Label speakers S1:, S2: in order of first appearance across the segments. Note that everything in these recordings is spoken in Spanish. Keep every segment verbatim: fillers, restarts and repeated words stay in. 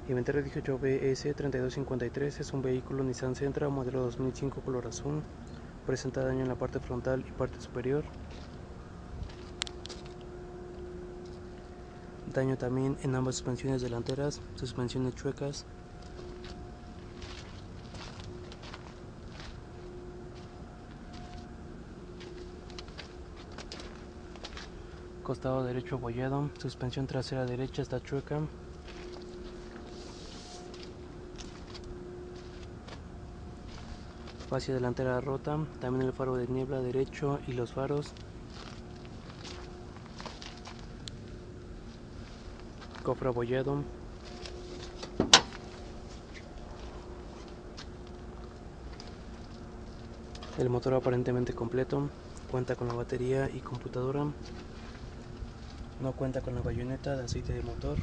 S1: Inventario dieciocho B S treinta y dos cincuenta y tres es un vehículo Nissan Sentra modelo dos mil cinco color azul. Presenta daño en la parte frontal y parte superior. Daño también en ambas suspensiones delanteras, suspensiones chuecas. Costado derecho abollado, suspensión trasera derecha está chueca. Fascia delantera rota, también el faro de niebla derecho y los faros. Cofre abollado. El motor aparentemente completo, cuenta con la batería y computadora. No cuenta con la bayoneta de aceite de motor.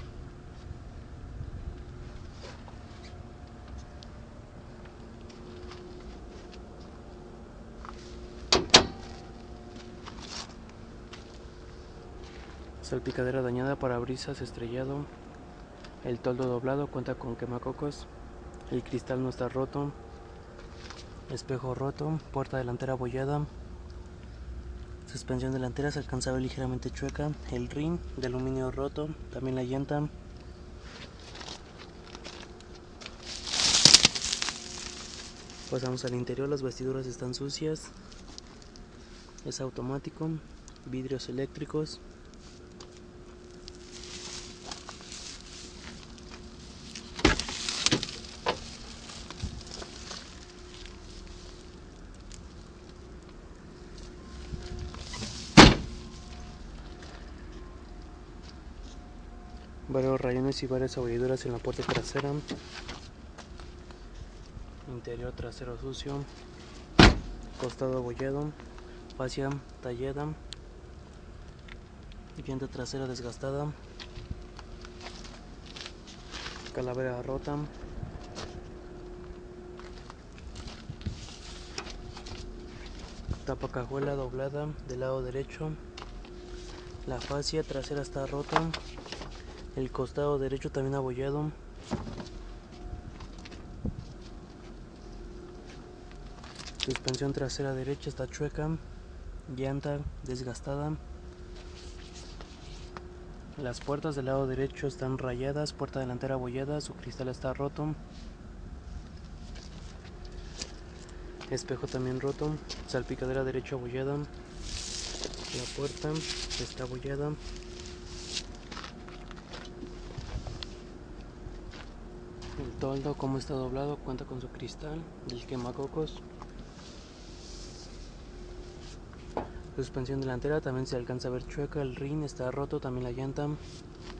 S1: Salpicadera dañada, parabrisas estrellado. El toldo doblado, cuenta con quemacocos. El cristal no está roto. Espejo roto, puerta delantera abollada. Suspensión delantera se alcanza a ver ligeramente chueca. El rin de aluminio roto, también la llanta. Pasamos al interior, las vestiduras están sucias. Es automático, vidrios eléctricos. Varios rayones y varias abolladuras en la puerta trasera. Interior trasero sucio. Costado abollado. Fascia tallada. Llanta trasera desgastada. Calavera rota. Tapa cajuela doblada del lado derecho. La fascia trasera está rota. El costado derecho también abollado. Suspensión trasera derecha está chueca. Llanta desgastada. Las puertas del lado derecho están rayadas. Puerta delantera abollada. Su cristal está roto. Espejo también roto. Salpicadera derecha abollada. La puerta está abollada. El toldo, como está doblado, cuenta con su cristal del quemacocos. Suspensión delantera también se alcanza a ver chueca. El rin está roto, también la llanta.